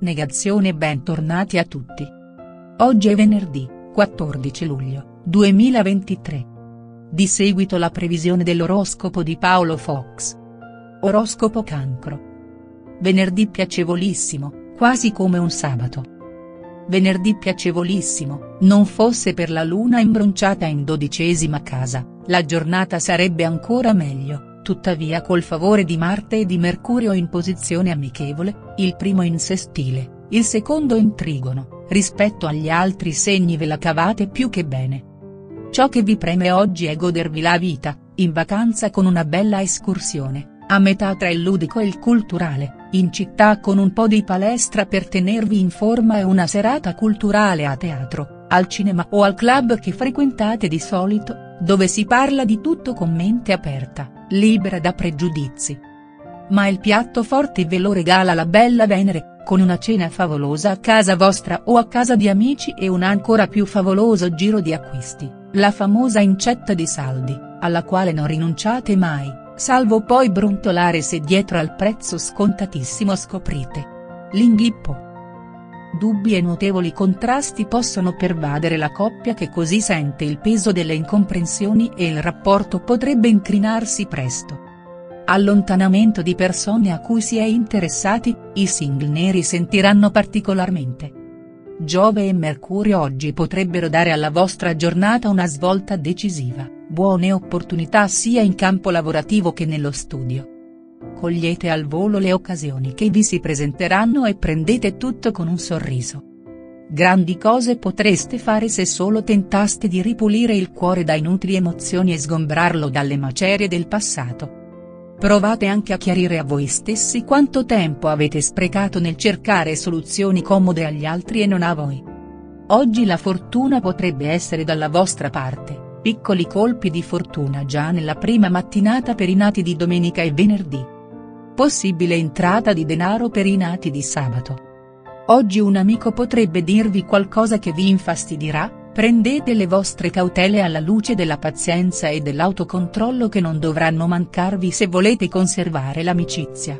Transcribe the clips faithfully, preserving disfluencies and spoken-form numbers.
Negazione. Bentornati a tutti. Oggi è venerdì, quattordici luglio, duemilaventitré. Di seguito la previsione dell'oroscopo di Paolo Fox. Oroscopo Cancro. Venerdì piacevolissimo, quasi come un sabato. Venerdì piacevolissimo, non fosse per la luna imbronciata in dodicesima casa, la giornata sarebbe ancora meglio. Tuttavia col favore di Marte e di Mercurio in posizione amichevole, il primo in sestile, il secondo in trigono, rispetto agli altri segni ve la cavate più che bene. Ciò che vi preme oggi è godervi la vita, in vacanza con una bella escursione, a metà tra il ludico e il culturale, in città con un po' di palestra per tenervi in forma e una serata culturale a teatro, al cinema o al club che frequentate di solito, dove si parla di tutto con mente aperta, libera da pregiudizi. Ma il piatto forte ve lo regala la bella Venere, con una cena favolosa a casa vostra o a casa di amici e un ancora più favoloso giro di acquisti, la famosa incetta di saldi, alla quale non rinunciate mai, salvo poi brontolare se dietro al prezzo scontatissimo scoprite l'inghippo. Dubbi e notevoli contrasti possono pervadere la coppia che così sente il peso delle incomprensioni e il rapporto potrebbe incrinarsi presto. Allontanamento di persone a cui si è interessati, i single neri sentiranno particolarmente. Giove e Mercurio oggi potrebbero dare alla vostra giornata una svolta decisiva, buone opportunità sia in campo lavorativo che nello studio. Cogliete al volo le occasioni che vi si presenteranno e prendete tutto con un sorriso. Grandi cose potreste fare se solo tentaste di ripulire il cuore da inutili emozioni e sgombrarlo dalle macerie del passato. Provate anche a chiarire a voi stessi quanto tempo avete sprecato nel cercare soluzioni comode agli altri e non a voi. Oggi la fortuna potrebbe essere dalla vostra parte, piccoli colpi di fortuna già nella prima mattinata per i nati di domenica e venerdì. Possibile entrata di denaro per i nati di sabato. Oggi un amico potrebbe dirvi qualcosa che vi infastidirà, prendete le vostre cautele alla luce della pazienza e dell'autocontrollo che non dovranno mancarvi se volete conservare l'amicizia.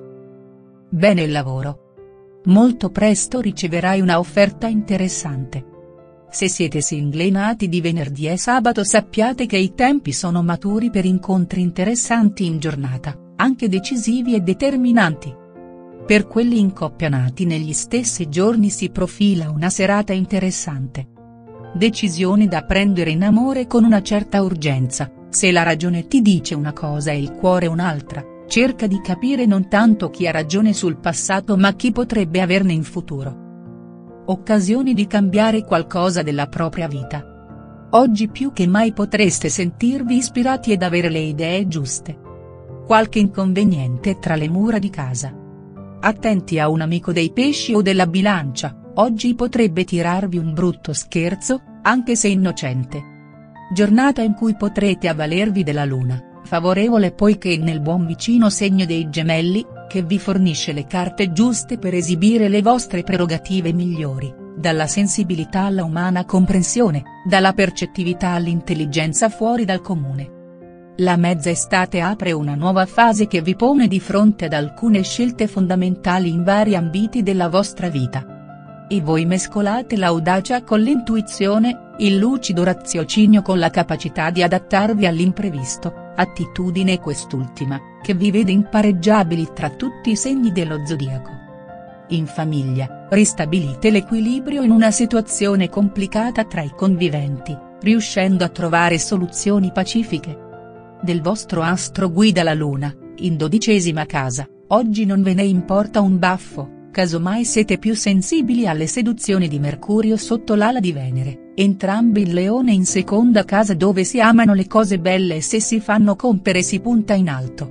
Bene il lavoro. Molto presto riceverai una offerta interessante. Se siete single nati di venerdì e sabato sappiate che i tempi sono maturi per incontri interessanti in giornata, anche decisivi e determinanti. Per quelli in coppia nati negli stessi giorni si profila una serata interessante. Decisioni da prendere in amore con una certa urgenza, se la ragione ti dice una cosa e il cuore un'altra, cerca di capire non tanto chi ha ragione sul passato ma chi potrebbe averne in futuro. Occasioni di cambiare qualcosa della propria vita. Oggi più che mai potreste sentirvi ispirati ed avere le idee giuste. Qualche inconveniente tra le mura di casa. Attenti a un amico dei pesci o della bilancia, oggi potrebbe tirarvi un brutto scherzo, anche se innocente. Giornata in cui potrete avvalervi della luna, favorevole poiché nel buon vicino segno dei Gemelli, che vi fornisce le carte giuste per esibire le vostre prerogative migliori, dalla sensibilità alla umana comprensione, dalla percettività all'intelligenza fuori dal comune. La mezza estate apre una nuova fase che vi pone di fronte ad alcune scelte fondamentali in vari ambiti della vostra vita. E voi mescolate l'audacia con l'intuizione, il lucido raziocinio con la capacità di adattarvi all'imprevisto, attitudine quest'ultima, che vi vede impareggiabili tra tutti i segni dello zodiaco. In famiglia, ristabilite l'equilibrio in una situazione complicata tra i conviventi, riuscendo a trovare soluzioni pacifiche. Del vostro astro guida la luna, in dodicesima casa, oggi non ve ne importa un baffo, casomai siete più sensibili alle seduzioni di Mercurio sotto l'ala di Venere, entrambi il leone in seconda casa dove si amano le cose belle e se si fanno compiere si punta in alto.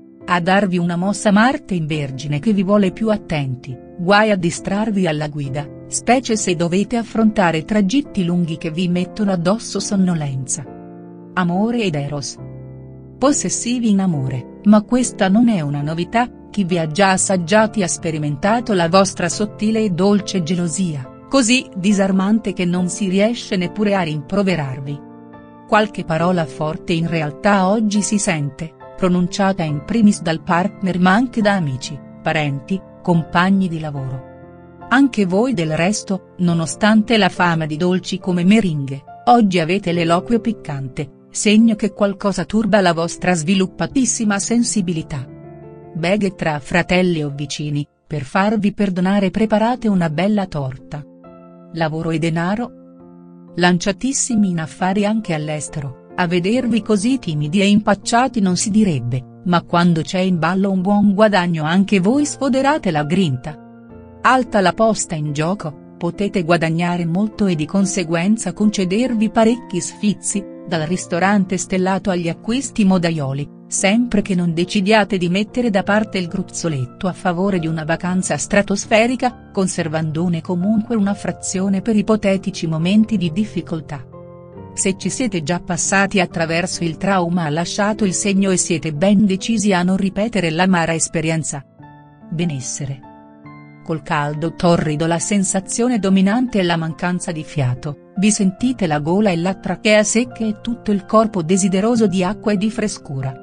A darvi una mossa Marte in Vergine che vi vuole più attenti, guai a distrarvi alla guida, specie se dovete affrontare tragitti lunghi che vi mettono addosso sonnolenza. Amore ed Eros. Possessivi in amore, ma questa non è una novità, chi vi ha già assaggiati ha sperimentato la vostra sottile e dolce gelosia, così disarmante che non si riesce neppure a rimproverarvi. Qualche parola forte in realtà oggi si sente, pronunciata in primis dal partner ma anche da amici, parenti, compagni di lavoro. Anche voi del resto, nonostante la fama di dolci come meringhe, oggi avete l'eloquio piccante, segno che qualcosa turba la vostra sviluppatissima sensibilità. Beghe tra fratelli o vicini, per farvi perdonare preparate una bella torta. Lavoro e denaro? Lanciatissimi in affari anche all'estero, a vedervi così timidi e impacciati non si direbbe, ma quando c'è in ballo un buon guadagno anche voi sfoderate la grinta. Alta la posta in gioco, potete guadagnare molto e di conseguenza concedervi parecchi sfizi, dal ristorante stellato agli acquisti modaioli, sempre che non decidiate di mettere da parte il gruzzoletto a favore di una vacanza stratosferica, conservandone comunque una frazione per ipotetici momenti di difficoltà. Se ci siete già passati attraverso il trauma ha lasciato il segno e siete ben decisi a non ripetere l'amara esperienza. Benessere. Col caldo torrido la sensazione dominante è la mancanza di fiato, vi sentite la gola e la trachea secche e tutto il corpo desideroso di acqua e di frescura.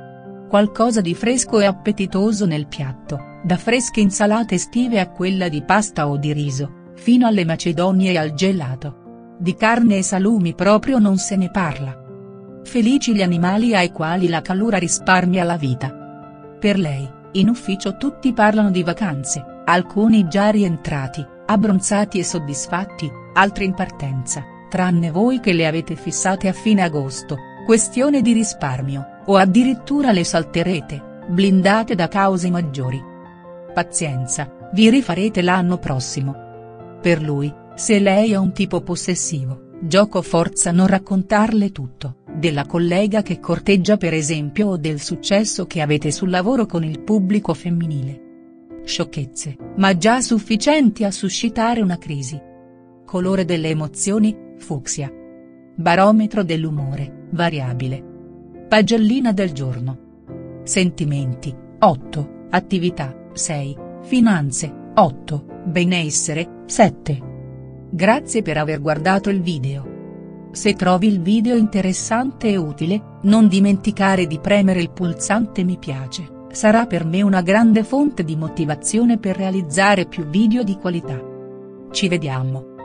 Qualcosa di fresco e appetitoso nel piatto, da fresche insalate estive a quella di pasta o di riso, fino alle macedonie e al gelato. Di carne e salumi proprio non se ne parla. Felici gli animali ai quali la calura risparmia la vita. Per lei, in ufficio tutti parlano di vacanze, alcuni già rientrati, abbronzati e soddisfatti, altri in partenza, tranne voi che le avete fissate a fine agosto, questione di risparmio, o addirittura le salterete, blindate da cause maggiori. Pazienza, vi rifarete l'anno prossimo. Per lui, se lei è un tipo possessivo, gioco forza non raccontarle tutto, della collega che corteggia per esempio o del successo che avete sul lavoro con il pubblico femminile. Sciocchezze, ma già sufficienti a suscitare una crisi. Colore delle emozioni, fucsia. Barometro dell'umore, variabile. Pagellina del giorno. Sentimenti, otto, attività, sei, finanze, otto, benessere, sette. Grazie per aver guardato il video. Se trovi il video interessante e utile, non dimenticare di premere il pulsante mi piace. Sarà per me una grande fonte di motivazione per realizzare più video di qualità. Ci vediamo.